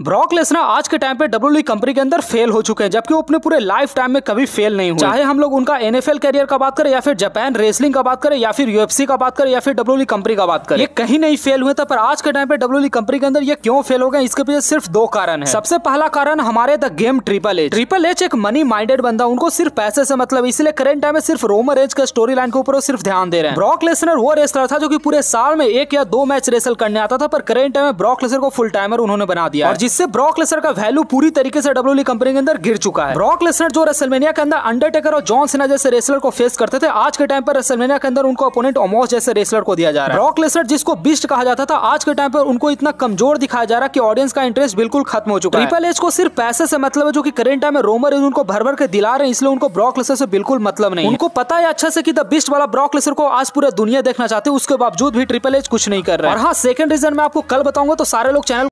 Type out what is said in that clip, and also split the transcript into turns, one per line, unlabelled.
Brock Lesnar आज के time पे डब्ल्यूडब्ल्यूई कंपनी के अंदर फेल हो चुके हैं, जबकि वो अपने पूरे लाइफ टाइम में कभी फेल नहीं हुए। चाहे हम लोग उनका एनएफएल करियर का बात करें, या फिर जापान रेसलिंग का बात करें, या फिर यूएफसी का बात करें, या फिर डब्ल्यूडब्ल्यूई कंपनी का बात करें, ये कहीं नहीं फेल हुए थे। पर आज के टाइम पे डब्ल्यूडब्ल्यूई कंपनी के अंदर ये क्यों फेल हो गए, इसके पीछे सिर्फ दो कारण है। सबसे पहला कारण हमारे द गेम ट्रिपल एच एक मनी माइंडेड बंदा, उनको सिर्फ पैसे से मतलब, इसलिए करंट टाइम में सिर्फ रोमन रेंज के स्टोरी लाइन के ऊपर सिर्फ ध्यान दे रहे हैं। ब्रॉक लेसनर वो रेसलर था जो कि पूरे साल में 1 या 2 मैच रेसल करने आता था, पर करंट टाइम में ब्रॉक लेसनर को फुल टाइमर उन्होंने बना दिया, और जिससे ब्रॉक लेसनर का वैल्यू पूरी तरीके से डब्ल्यूडब्ल्यूई कंपनी के अंदर गिर चुका है। ब्रॉक लेसनर जो रेसलमेनिया के अंदर अंडरटेकर और जॉन सीना जैसे रेसलर को फेस करते थे, आज के टाइम पर रेसलमेनिया के अंदर उनको अपोनेंट ओमोस जैसे रेसलर को दिया जा रहा है। ब्रॉक लेसनर जिसको बीस्ट कहा जाता था, आज के टाइम पर उनको इतना कमजोर दिखाया जा रहा है कि ऑडियंस का इंटरेस्ट बिल्कुल खत्म हो चुका है। ट्रिपल एच को सिर्फ पैसे से मतलब है, जो कि करंट टाइम में रोमन रेंज उनको भर भर के दिला रहे हैं, इसलिए उनको ब्रॉक लेसनर से बिल्कुल मतलब नहीं। उनको पता है अच्छा से कि द बीस्ट वाला ब्रॉक लेसनर को आज पूरी दुनिया देखना चाहते हैं, उसके बावजूद भी ट्रिपल एच कुछ नहीं कर रहा है। और हाँ, सेकंड रीजन मैं आपको कल बताऊंगा, तो सारे लोग चैनल